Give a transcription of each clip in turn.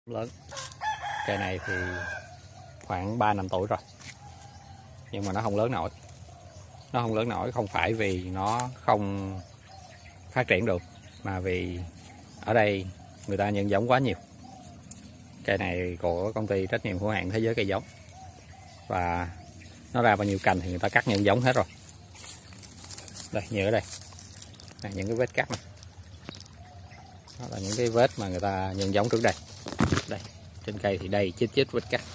lớn. Cây này thì khoảng 3 năm tuổi rồi, nhưng mà nó không lớn nổi. Nó không lớn nổi không phải vì nó không phát triển được, mà vì ở đây người ta nhân giống quá nhiều. Cây này của công ty trách nhiệm hữu hạn Thế Giới Cây Giống, và nó ra bao nhiêu cành thì người ta cắt nhân giống hết rồi. Đây, như ở đây này, những cái vết cắt này, đó là những cái vết mà người ta nhân giống trước đây. Đây, trên cây thì đây chít vết cắt.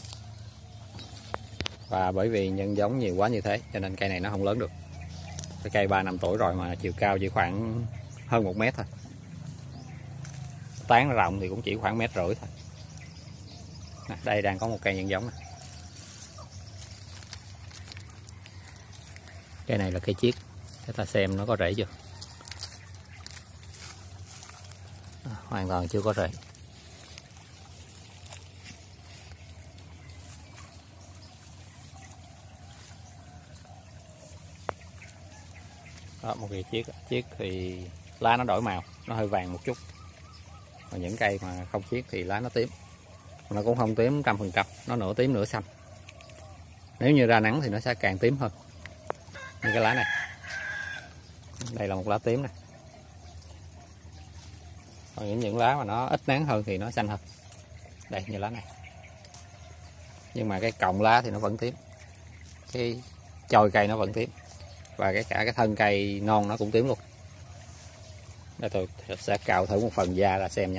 Và bởi vì nhân giống nhiều quá như thế cho nên cây này nó không lớn được. Cái cây 3 năm tuổi rồi mà chiều cao chỉ khoảng hơn 1 mét thôi. Tán rộng thì cũng chỉ khoảng 1,5 mét thôi. Đây đang có một cây nhân giống này. Cây này là cây chiết, để ta xem nó có rễ chưa. Hoàn toàn chưa có rễ. Đó, một cây chiết. Chiết thì lá nó đổi màu, nó hơi vàng một chút. Còn những cây mà không chiết thì lá nó tím. Nó cũng không tím 100%, nó nửa tím nửa xanh. Nếu như ra nắng thì nó sẽ càng tím hơn. Như cái lá này, đây là một lá tím này. Còn những lá mà nó ít nắng hơn thì nó xanh hơn. Đây, như lá này. Nhưng mà cái cọng lá thì nó vẫn tím, cái chồi cây nó vẫn tím, và cả cái thân cây non nó cũng tím luôn. Đây, tôi sẽ cạo thử một phần da ra xem nha.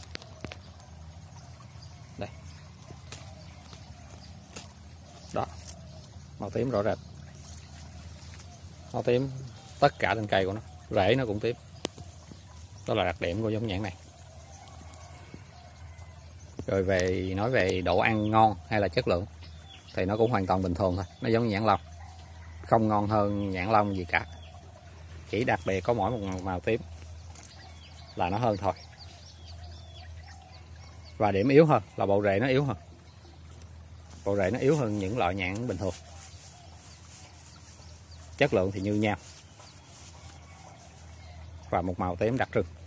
Đây, đó, màu tím rõ rệt, màu tím tất cả trên cây của nó, rễ nó cũng tím. Đó là đặc điểm của giống nhãn này. Rồi nói về độ ăn ngon hay là chất lượng thì nó cũng hoàn toàn bình thường thôi. Nó giống như nhãn long, không ngon hơn nhãn long gì cả. Chỉ đặc biệt có mỗi một màu tím là nó hơn thôi. Và điểm yếu hơn là bộ rễ nó yếu hơn. Bộ rễ nó yếu hơn những loại nhãn bình thường. Chất lượng thì như nhau, và một màu tím đặc trưng.